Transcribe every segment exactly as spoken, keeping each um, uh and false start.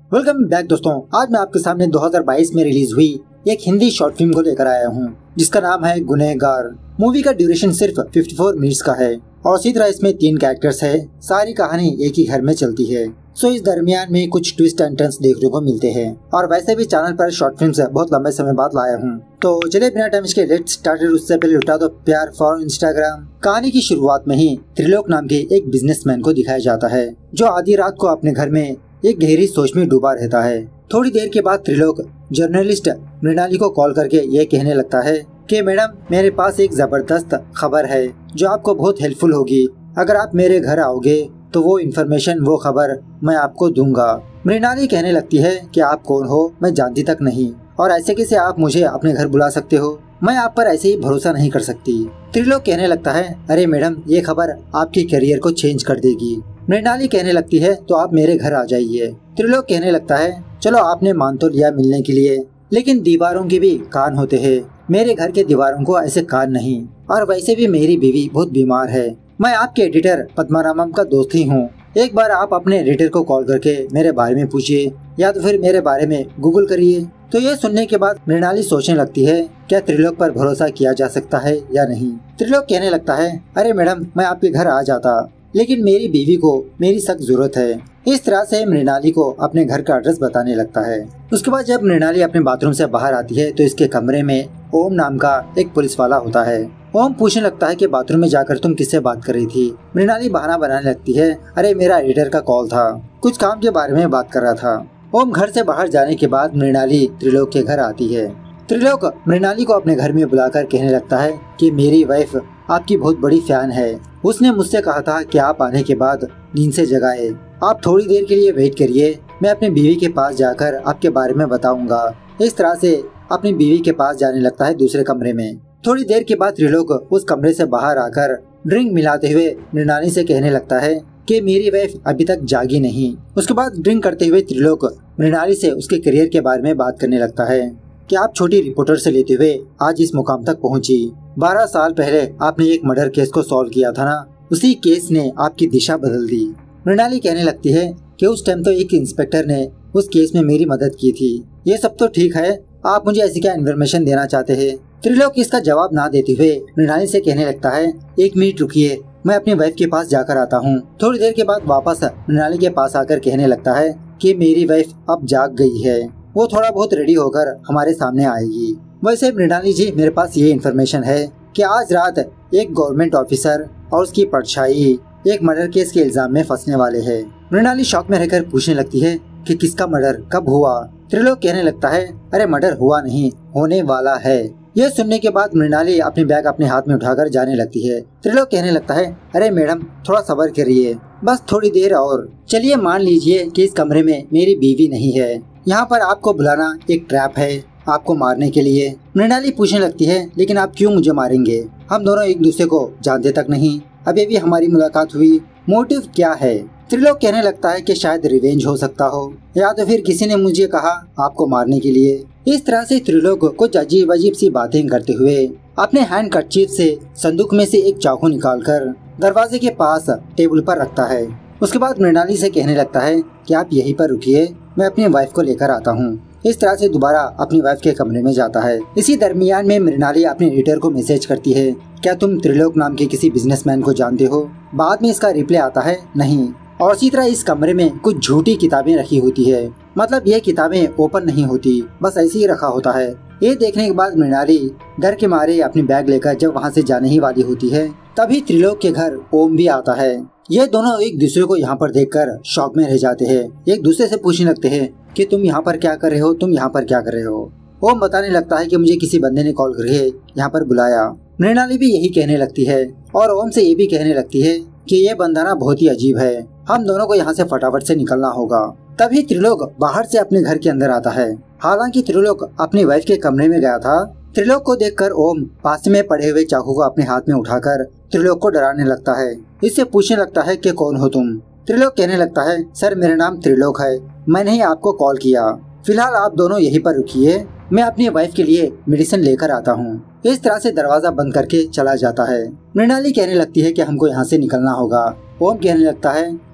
Welcome back दोस्तों। आज मैं आपके सामने दो हज़ार बाईस में रिलीज हुई एक हिंदी शॉर्ट फिल्म को लेकर आया हूँ जिसका नाम है गुनहगार। मूवी का ड्यूरेशन सिर्फ चौवन मिनट्स का है और इसी तरह इसमें तीन कैरेक्टर्स है। सारी कहानी एक ही घर में चलती है। सो इस दरमियान में कुछ ट्विस्ट एंड टर्न्स देखने को मिलते हैं और वैसे भी चैनल पर शॉर्ट फिल्म्स बहुत लंबे समय बाद लाया हूँ। तो चलिए बिना टाइम इसके लेट्स स्टार्ट। उससे पहले उठा दो प्यार फॉर इंस्टाग्राम। कहानी की शुरुआत में ही त्रिलोक नाम के एक बिजनेसमैन को दिखाया जाता है जो आधी रात को अपने घर में एक गहरी सोच में डूबा रहता है। थोड़ी देर के बाद त्रिलोक जर्नलिस्ट मृणाली को कॉल करके ये कहने लगता है कि मैडम मेरे पास एक जबरदस्त खबर है जो आपको बहुत हेल्पफुल होगी। अगर आप मेरे घर आओगे तो वो इन्फॉर्मेशन वो खबर मैं आपको दूंगा। मृणाली कहने लगती है कि आप कौन हो, मैं जानती तक नहीं और ऐसे कैसे आप मुझे अपने घर बुला सकते हो, मैं आप पर ऐसे ही भरोसा नहीं कर सकती। त्रिलोक कहने लगता है अरे मैडम ये खबर आपके करियर को चेंज कर देगी। मृणाली कहने लगती है तो आप मेरे घर आ जाइए। त्रिलोक कहने लगता है चलो आपने मान तो लिया मिलने के लिए, लेकिन दीवारों के भी कान होते हैं। मेरे घर के दीवारों को ऐसे कान नहीं, और वैसे भी मेरी बीवी बहुत बीमार है। मैं आपके एडिटर पद्मारामम का दोस्त ही हूँ। एक बार आप अपने एडिटर को कॉल करके मेरे बारे में पूछिए या तो फिर मेरे बारे में गूगल करिए। तो ये सुनने के बाद मृणाली सोचने लगती है क्या त्रिलोक पर भरोसा किया जा सकता है या नहीं। त्रिलोक कहने लगता है अरे मैडम मैं आपके घर आ जाता, लेकिन मेरी बीवी को मेरी सख्त जरूरत है। इस तरह से मृणाली को अपने घर का एड्रेस बताने लगता है। उसके बाद जब मृणाली अपने बाथरूम से बाहर आती है तो इसके कमरे में ओम नाम का एक पुलिस वाला होता है। ओम पूछने लगता है कि बाथरूम में जाकर तुम किससे बात कर रही थी। मृणाली बहाना बनाने लगती है अरे मेरा एडिटर का कॉल था, कुछ काम के बारे में बात कर रहा था। ओम घर से बाहर जाने के बाद मृणाली त्रिलोक के घर आती है। त्रिलोक मृणाली को अपने घर में बुलाकर कहने लगता है कि मेरी वाइफ आपकी बहुत बड़ी फैन है। उसने मुझसे कहा था कि आप आने के बाद नींद से जगाए। आप थोड़ी देर के लिए वेट करिए, मैं अपनी बीवी के पास जाकर आपके बारे में बताऊंगा। इस तरह से अपनी बीवी के पास जाने लगता है दूसरे कमरे में। थोड़ी देर के बाद त्रिलोक उस कमरे से बाहर आकर ड्रिंक मिलाते हुए मृणाली से कहने लगता है कि मेरी वाइफ अभी तक जागी नहीं। उसके बाद ड्रिंक करते हुए त्रिलोक मृणाली से उसके करियर के बारे में बात करने लगता है कि आप छोटी रिपोर्टर से लेते हुए आज इस मुकाम तक पहुंची। बारह साल पहले आपने एक मर्डर केस को सॉल्व किया था ना, उसी केस ने आपकी दिशा बदल दी। मृणाली कहने लगती है कि उस टाइम तो एक इंस्पेक्टर ने उस केस में मेरी मदद की थी। ये सब तो ठीक है, आप मुझे ऐसी क्या इन्फॉर्मेशन देना चाहते हैं। त्रिलोक इसका जवाब ना देते हुए मृणाली से कहने लगता है एक मिनट रुकिए, मैं अपनी वाइफ के पास जाकर आता हूँ। थोड़ी देर के बाद वापस मृणाली के पास आकर कहने लगता है कि मेरी वाइफ अब जाग गई है, वो थोड़ा बहुत रेडी होकर हमारे सामने आएगी। वैसे मृणाली जी मेरे पास ये इन्फॉर्मेशन है कि आज रात एक गवर्नमेंट ऑफिसर और उसकी परछाई एक मर्डर केस के इल्जाम में फंसने वाले हैं। मृणाली शॉक में रहकर पूछने लगती है कि किसका मर्डर, कब हुआ। त्रिलोक कहने लगता है अरे मर्डर हुआ नहीं, होने वाला है। यह सुनने के बाद मृणाली अपनी बैग अपने हाथ में उठाकर जाने लगती है। त्रिलोक कहने लगता है अरे मैडम थोड़ा सब्र करिए, बस थोड़ी देर और। चलिए मान लीजिए कि इस कमरे में मेरी बीवी नहीं है, यहाँ पर आपको बुलाना एक ट्रैप है आपको मारने के लिए। मृणाली पूछने लगती है लेकिन आप क्यों मुझे मारेंगे, हम दोनों एक दूसरे को जानते तक नहीं, अभी भी हमारी मुलाकात हुई, मोटिव क्या है। त्रिलोक कहने लगता है कि शायद रिवेंज हो सकता हो या तो फिर किसी ने मुझे कहा आपको मारने के लिए। इस तरह से त्रिलोक कुछ अजीब अजीब सी बातें करते हुए अपने हैंड कर्चीफ से संदूक में से एक चाकू निकालकर दरवाजे के पास टेबल पर रखता है। उसके बाद मृणाली से कहने लगता है कि आप यहीं पर रुकिए, मैं अपनी वाइफ को लेकर आता हूँ। इस तरह से दोबारा अपनी वाइफ के कमरे में जाता है। इसी दरमियान में मृणाली अपने एडिटर को मैसेज करती है क्या तुम त्रिलोक नाम के किसी बिजनेसमैन को जानते हो। बाद में इसका रिप्लाई आता है नहीं। और इसी तरह इस कमरे में कुछ झूठी किताबें रखी होती है, मतलब ये किताबें ओपन नहीं होती, बस ऐसे ही रखा होता है। ये देखने के बाद मृणाली डर के मारे अपनी बैग लेकर जब वहाँ से जाने ही वाली होती है तभी त्रिलोक के घर ओम भी आता है। ये दोनों एक दूसरे को यहाँ पर देखकर शॉक में रह जाते हैं। एक दूसरे से पूछने लगते हैं कि तुम यहाँ पर क्या कर रहे हो, तुम यहाँ पर क्या कर रहे हो। ओम बताने लगता है कि मुझे किसी बंदे ने कॉल करके यहाँ पर बुलाया। मृणाली भी यही कहने लगती है और ओम से ये भी कहने लगती है कि ये बंदा ना बहुत ही अजीब है, हम दोनों को यहाँ से फटाफट से निकलना होगा। तभी त्रिलोक बाहर से अपने घर के अंदर आता है। हालांकि त्रिलोक अपनी वाइफ के कमरे में गया था। त्रिलोक को देखकर ओम पास में पड़े हुए चाकू को अपने हाथ में उठाकर त्रिलोक को डराने लगता है। इससे पूछने लगता है कि कौन हो तुम। त्रिलोक कहने लगता है सर मेरा नाम त्रिलोक है, मैंने ही आपको कॉल किया, फिलहाल आप दोनों यहीं पर रुकिए, मैं अपनी वाइफ के लिए मेडिसिन लेकर आता हूँ। इस तरह से दरवाजा बंद करके चला जाता है। मृणाली कहने लगती है कि हमको यहाँ से निकलना होगा। ओम कहने लगता है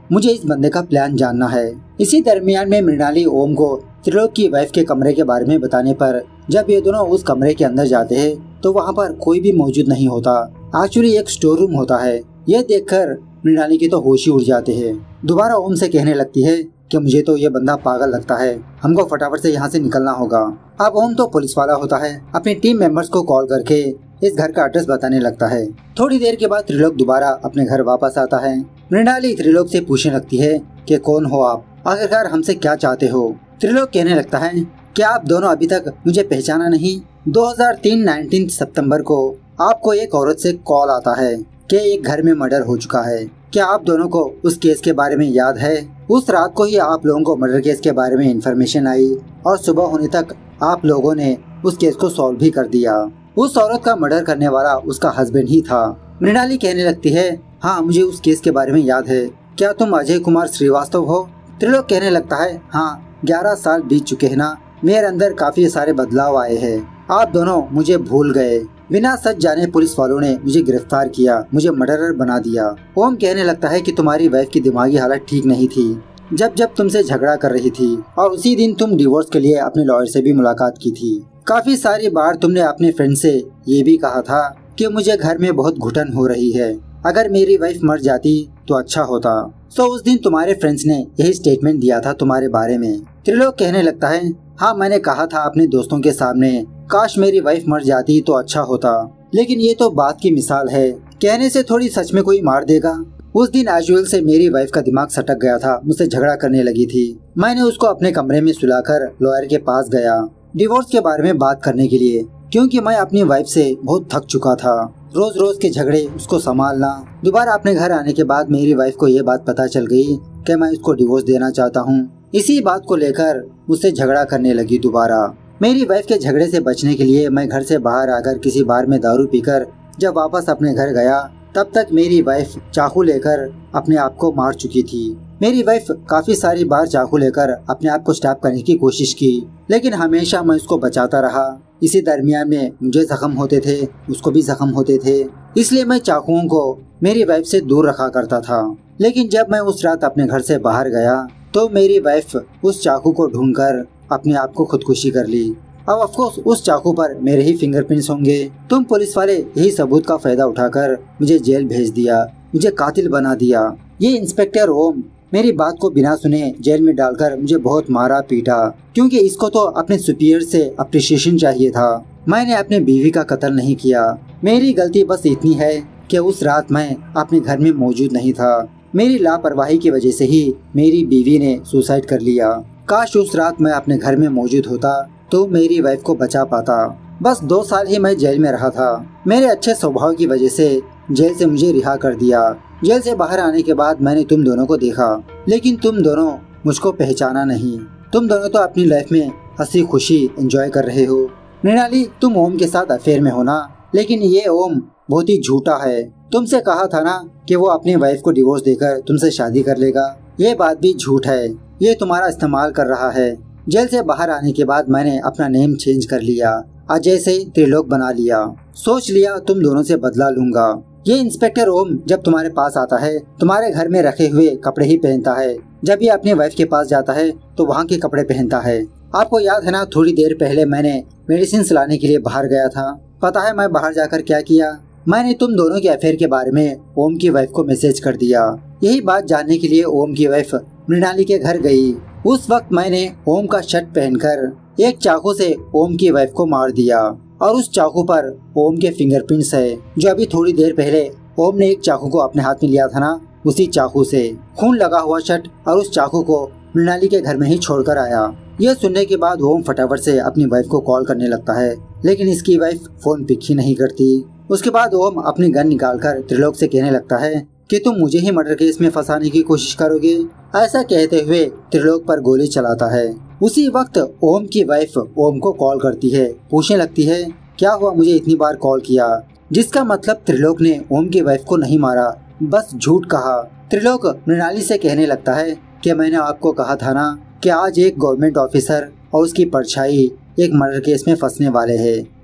मुझे इस बंदे का प्लान जानना है। इसी दरमियान में मृणाली ओम को त्रिलोक की वाइफ के कमरे के बारे में बताने पर जब ये दोनों उस कमरे के अंदर जाते हैं तो वहाँ पर कोई भी मौजूद नहीं होता। एक्चुअली एक स्टोर रूम होता है। ये देखकर मृणाली के तो होश ही उड़ जाते हैं। दोबारा ओम से कहने लगती है कि मुझे तो ये बंदा पागल लगता है, हमको फटाफट से यहाँ से निकलना होगा। अब ओम तो पुलिस वाला होता है, अपने टीम मेंबर्स को कॉल करके इस घर का एड्रेस बताने लगता है। थोड़ी देर के बाद त्रिलोक दोबारा अपने घर वापस आता है। मृणाली त्रिलोक से पूछने लगती है कि कौन हो आप, आखिरकार हमसे क्या चाहते हो। त्रिलोक कहने लगता है क्या आप दोनों अभी तक मुझे पहचाना नहीं। दो हज़ार तीन उन्नीस सितंबर को आपको एक औरत से कॉल आता है कि एक घर में मर्डर हो चुका है। क्या आप दोनों को उस केस के बारे में याद है? उस रात को ही आप लोगों को मर्डर केस के बारे में इंफॉर्मेशन आई और सुबह होने तक आप लोगों ने उस केस को सॉल्व भी कर दिया। उस औरत का मर्डर करने वाला उसका हस्बैंड ही था। मृणाली कहने लगती है हाँ मुझे उस केस के बारे में याद है। क्या तुम अजय कुमार श्रीवास्तव हो? त्रिलोक कहने लगता है हाँ ग्यारह साल बीत चुके हैं ना, मेरे अंदर काफी सारे बदलाव आए हैं। आप दोनों मुझे भूल गए। बिना सच जाने पुलिस वालों ने मुझे गिरफ्तार किया, मुझे मर्डरर बना दिया। ओम कहने लगता है कि तुम्हारी वाइफ की दिमागी हालत ठीक नहीं थी जब जब तुमसे झगड़ा कर रही थी और उसी दिन तुम डिवोर्स के लिए अपने लॉयर से भी मुलाकात की थी। काफी सारी बार तुमने अपने फ्रेंड से ये भी कहा था कि मुझे घर में बहुत घुटन हो रही है, अगर मेरी वाइफ मर जाती तो अच्छा होता। सो उस दिन तुम्हारे फ्रेंड्स ने यही स्टेटमेंट दिया था तुम्हारे बारे में। त्रिलोक कहने लगता है हाँ मैंने कहा था अपने दोस्तों के सामने काश मेरी वाइफ मर जाती तो अच्छा होता, लेकिन ये तो बात की मिसाल है, कहने से थोड़ी सच में कोई मार देगा। उस दिन एजुअल से मेरी वाइफ का दिमाग सटक गया था, मुझसे झगड़ा करने लगी थी। मैंने उसको अपने कमरे में सुलाकर लॉयर के पास गया डिवोर्स के बारे में बात करने के लिए, क्योंकि मैं अपनी वाइफ से बहुत थक चुका था। रोज रोज के झगड़े, उसको संभालना। दोबारा अपने घर आने के बाद मेरी वाइफ को ये बात पता चल गई कि मैं उसको डिवोर्स देना चाहता हूँ। इसी बात को लेकर मुझसे झगड़ा करने लगी दोबारा। मेरी वाइफ के झगड़े से बचने के लिए मैं घर से बाहर आकर किसी बार में दारू पीकर जब वापस अपने घर गया तब तक मेरी वाइफ चाकू लेकर अपने आप को मार चुकी थी। मेरी वाइफ काफी सारी बार चाकू लेकर अपने आप को स्टैब करने की कोशिश की, लेकिन हमेशा मैं उसको बचाता रहा। इसी दरमियान में मुझे जख्म होते थे, उसको भी जख्म होते थे, इसलिए मैं चाकुओं को मेरी वाइफ से दूर रखा करता था। लेकिन जब मैं उस रात अपने घर से बाहर गया तो मेरी वाइफ उस चाकू को ढूंढकर अपने आप को खुदकुशी कर ली। अब ऑफ कोर्स उस चाकू पर मेरे ही फिंगरप्रिंट्स होंगे। तुम पुलिस वाले यही सबूत का फायदा उठाकर मुझे जेल भेज दिया, मुझे कातिल बना दिया। ये इंस्पेक्टर ओम मेरी बात को बिना सुने जेल में डालकर मुझे बहुत मारा पीटा, क्योंकि इसको तो अपने सुपीरियर से अप्रिशिएशन चाहिए था। मैंने अपने बीवी का कत्ल नहीं किया। मेरी गलती बस इतनी है कि उस रात मैं अपने घर में मौजूद नहीं था। मेरी लापरवाही की वजह से ही मेरी बीवी ने सुसाइड कर लिया। काश उस रात मैं अपने घर में मौजूद होता तो मेरी वाइफ को बचा पाता। बस दो साल ही मैं जेल में रहा था। मेरे अच्छे स्वभाव की वजह से जेल से मुझे रिहा कर दिया। जेल से बाहर आने के बाद मैंने तुम दोनों को देखा, लेकिन तुम दोनों मुझको पहचाना नहीं। तुम दोनों तो अपनी लाइफ में हंसी खुशी एंजॉय कर रहे हो। मृणाली तुम ओम के साथ अफेयर में हो ना, लेकिन ये ओम बहुत ही झूठा है। तुमसे कहा था ना कि वो अपनी वाइफ को डिवोर्स देकर तुमसे शादी कर लेगा, ये बात भी झूठ है। ये तुम्हारा इस्तेमाल कर रहा है। जेल से बाहर आने के बाद मैंने अपना नेम चेंज कर लिया, अजय से त्रिलोक बना लिया। सोच लिया तुम दोनों से बदला लूंगा। ये इंस्पेक्टर ओम जब तुम्हारे पास आता है तुम्हारे घर में रखे हुए कपड़े ही पहनता है। जब ये अपनी वाइफ के पास जाता है तो वहाँ के कपड़े पहनता है। आपको याद है ना, थोड़ी देर पहले मैंने मेडिसिन लाने के लिए बाहर गया था। पता है मैं बाहर जाकर क्या किया? मैंने तुम दोनों के अफेयर के बारे में ओम की वाइफ को मैसेज कर दिया। यही बात जानने के लिए ओम की वाइफ मृणाली के घर गई। उस वक्त मैंने ओम का शर्ट पहनकर एक चाकू से ओम की वाइफ को मार दिया और उस चाकू पर ओम के फिंगरप्रिंट्स है, जो अभी थोड़ी देर पहले ओम ने एक चाकू को अपने हाथ में लिया था ना, उसी चाकू से। खून लगा हुआ शर्ट और उस चाकू को मृणाली के घर में ही छोड़कर आया। यह सुनने के बाद ओम फटाफट से अपनी वाइफ को कॉल करने लगता है, लेकिन इसकी वाइफ फोन पिक ही नहीं करती। उसके बाद ओम अपनी गन निकालकर त्रिलोक से कहने लगता है कि तुम मुझे ही मर्डर केस में फंसाने की कोशिश करोगे। ऐसा कहते हुए त्रिलोक पर गोली चलाता है। उसी वक्त ओम की वाइफ ओम को कॉल करती है, पूछने लगती है क्या हुआ मुझे इतनी बार कॉल किया, जिसका मतलब त्रिलोक ने ओम की वाइफ को नहीं मारा, बस झूठ कहा। त्रिलोक मृणाली से कहने लगता है कि मैंने आपको कहा था ना कि आज एक गवर्नमेंट ऑफिसर और उसकी परछाई एक मर्डर केस में फंसने वाले हैं।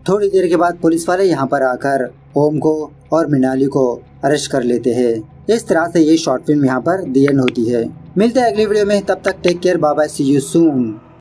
थोड़ी देर के बाद पुलिस वाले यहाँ पर आकर ओम को और मृणाली को अरेस्ट कर लेते हैं। इस तरह से ये शॉर्ट फिल्म यहाँ पर दी एंड होती है। मिलते हैं अगली वीडियो में, तब तक take care, bye bye, see you soon.